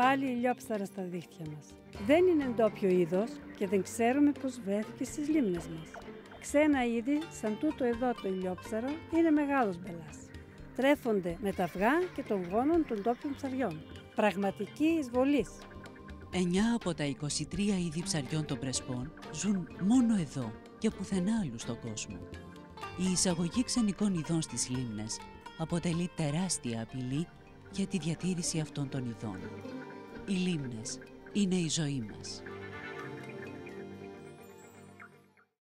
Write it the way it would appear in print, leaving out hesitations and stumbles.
Πάλι ηλιόψαρα στα δίχτυα μας. Δεν είναι ντόπιο είδος και δεν ξέρουμε πώς βρέθηκε στις λίμνες μας. Ξένα είδη, σαν τούτο εδώ το ηλιόψαρο, είναι μεγάλος μπελάς. Τρέφονται με τα αυγά και των γόνων των ντόπιων ψαριών. Πραγματική εισβολής. 9 από τα 23 είδη ψαριών των Πρεσπών ζουν μόνο εδώ και πουθενά αλλού στον κόσμο. Η εισαγωγή ξενικών ειδών στις λίμνες αποτελεί τεράστια απειλή για τη διατήρηση αυτών των ειδών. Οι λίμνες είναι η ζωή μας.